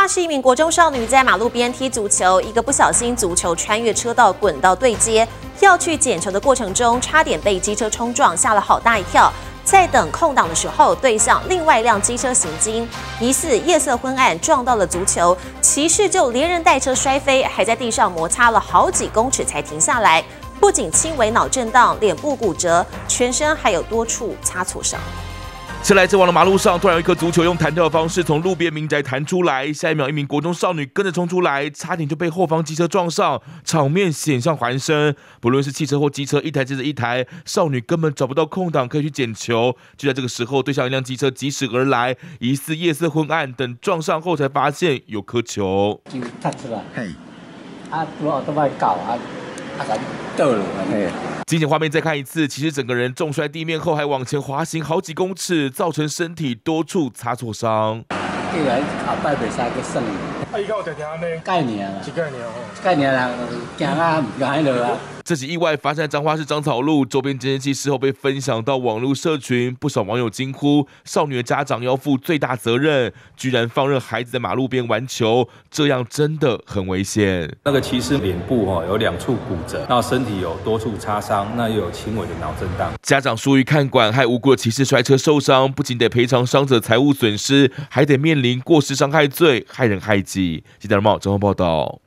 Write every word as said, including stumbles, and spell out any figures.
话是一名国中少女在马路边踢足球，一个不小心足球穿越车道滚到对街，要去捡球的过程中，差点被机车冲撞，吓了好大一跳。在等空档的时候，对向另外一辆机车行经，疑似夜色昏暗撞到了足球，骑士就连人带车摔飞，还在地上摩擦了好几公尺才停下来。不仅轻微脑震荡、脸部骨折，全身还有多处擦挫伤。 车来车往的马路上，突然有一颗足球用弹跳的方式从路边民宅弹出来，下一秒一名国中少女跟着冲出来，差点就被后方机车撞上，场面险象环生。不论是汽车或机车，一台接着一台，少女根本找不到空档可以去捡球。就在这个时候，对向一辆机车疾驶而来，疑似夜色昏暗，等撞上后才发现有颗球。 就踢出来，嘿，啊，我都快搞啊。 惊险画面再看一次，其实整个人重摔地面后，还往前滑行好几公尺，造成身体多处擦挫伤。 既然后摆袂使去算， 啊，伊敢有定定安尼？ 概念啦， 一概念哦， 概念啦，行啊，唔敢落啊。 这起意外发生在彰化市彰草路，周边监视器事后被分享到网络社群，不少网友惊呼：少女的家长要负最大责任，居然放任孩子在马路边玩球，这样真的很危险。 那个骑士脸部哈有两处骨折，那身体有多处擦伤，那又有轻微的脑震荡。 家长疏于看管，害无辜的骑士摔车受伤，不仅得赔偿伤者财物损失，还得面临过失伤害罪、害人害己。记者毛张浩报道。